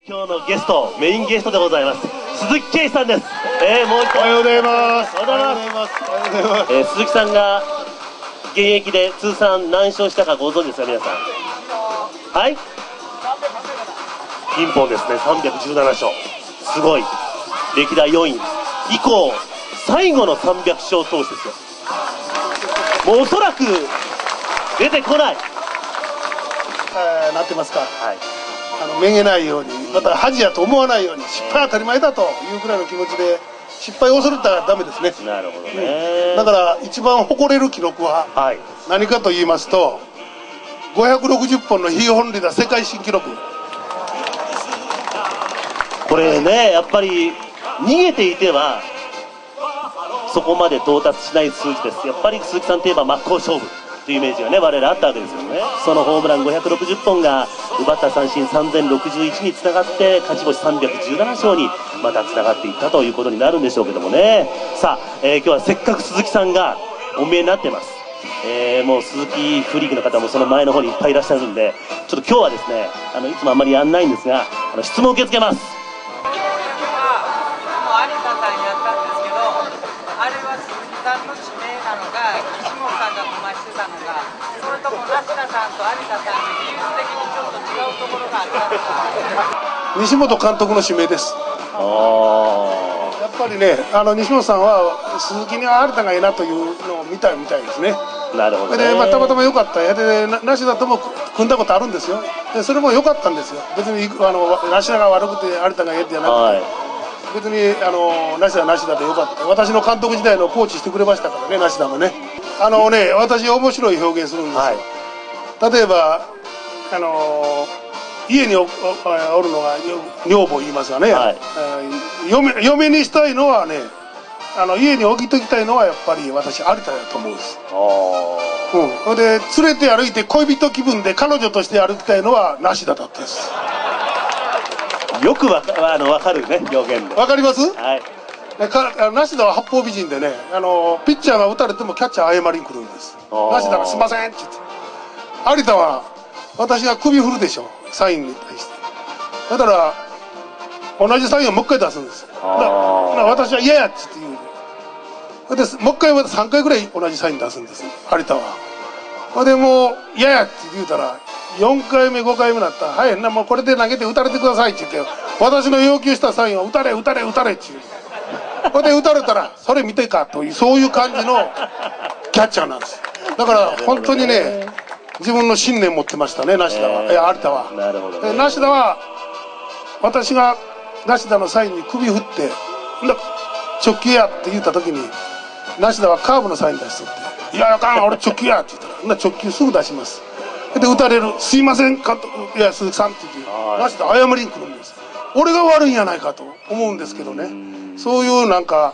今日のゲスト、メインゲストでございます。鈴木圭さんです。もう一回。 おはようございます。 おはようございます。おはようございます。鈴木さんが現役で通算何勝したかご存知ですか、皆さん。はい。ピンポンですね、317勝。すごい。歴代4位。以降、最後の300勝投手ですよ。もうおそらく出てこない。 なってますか。 はい。 めげないように、また恥やと思わないように、失敗は当たり前だというくらいの気持ちで、失敗を恐れたらダメですね。 なるほどね。 だから一番誇れる記録は何かと言いますと、560本の被本塁打世界新記録。 これね、やっぱり逃げていてはそこまで到達しない数字です。やっぱり鈴木さんといえば真っ向勝負というイメージがね、我々あったわけですよね。そのホームラン560本が奪った三振3061につながって勝ち星317勝にまたつながっていったということになるんでしょうけどもね。さあ、今日はせっかく鈴木さんがお見えになってます。もう鈴木フリークの方もその前の方にいっぱいいらっしゃるんで、ちょっと今日はですね、いつもあんまりやんないんですが、質問を受け付けます。 さんの指名なのか、岸本さんがこましてたのか、それとも梨田さんと有田さんの技術的にちょっと違うところがあったのか。 西本監督の指名です。やっぱりね、西本さんは鈴木には有田がいいなというのを見たいみたいですね。 なるほどね。 で、たまたま良かったやで、梨田とも組んだことあるんですよ。でそれも良かったんですよ。別に梨田が悪くて有田がええってじゃなくて。別に梨田は梨田でよかった。私の監督時代のコーチしてくれましたからね、梨田もね。私面白い表現するんですよ。例えば家におるのが女房言いますがね、嫁にしたいのはね、家に置いときたいのはやっぱり私有田だと思うんです。それで連れて歩いて恋人気分で彼女として歩きたいのは梨田だったです。 よくわかるね、表現で。 わかります？ はい。 梨田は八方美人でね、ピッチャーが打たれてもキャッチャー謝りに来るんです。梨田がすいませんって言って。有田は私が首振るでしょ、サインに対して。だから同じサインをもう一回出すんです。私は嫌やっつって言う。でもう一回3回ぐらい同じサイン出すんです有田は。でもう嫌やって言うたら4回目5回目になったら「はい、もうこれで投げて打たれてください」って言って、私の要求したサインを「打たれ打たれ打たれ」って言う。これで打たれたら「それ見てか」という、そういう感じのキャッチャーなんです。だから本当にね、自分の信念持ってましたね、梨田は。有田は。 なるほどね。 梨田は私が梨田のサインに首振って「直球や」って言った時に梨田はカーブのサイン出しとって「いやあかん、俺直球や」って言ったら直球すぐ出します。で打たれる「すいません監督、いや鈴木さん」って言って梨田謝りに来るんです。俺が悪いんやないかと思うんですけどね。そういうなんか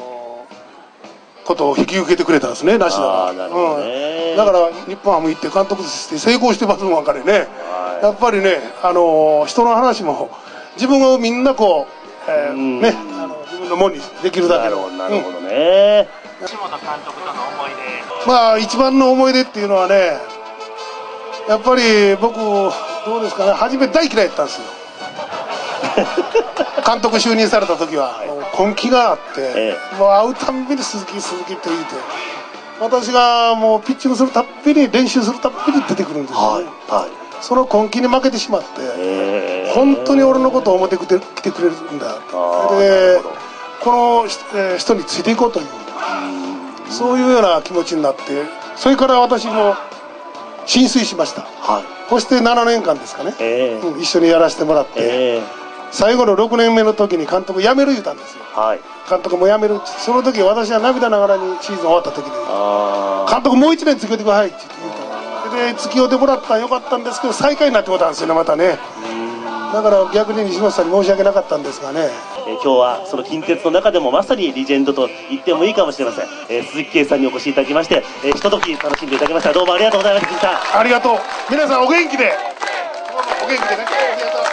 ことを引き受けてくれたんですね、梨田は。だから日本ハム行って監督として成功してますもんかね。やっぱりね、人の話も自分をみんなこうね、自分のものにできるだけの。 なるほどね。 岸本監督との思い出。 まあ一番の思い出っていうのはね、やっぱり僕どうですかね、初め大嫌いだったんですよ。監督就任された時は根気があって、もう会うたんびに鈴木鈴木って言って、私がもうピッチングするたっぴに練習するたっぴに出てくるんですよね。その根気に負けてしまって、本当に俺のことを思ってきてくれるんだと。でこの人についていこうという、そういうような気持ちになって、それから私も浸水しました。そして7年間ですかね、一緒にやらせてもらって、最後の6年目の時に監督辞める言うたんですよ。監督も辞めるって。その時私は涙ながらにシーズン終わった時に「監督もう1年付き合ってください」って言った。で付き合ってもらったらよかったんですけど、最下位になってもらったんですよね、またね。だから逆に西本さんに申し訳なかったんですがね。 今日はその近鉄の中でもまさにリジェンドと言ってもいいかもしれません。鈴木圭さんにお越しいただきまして、ひととき楽しんでいただきました。どうもありがとうございました。鈴木さん、 ありがとう。皆さんお元気で、お元気でね。ありがとう。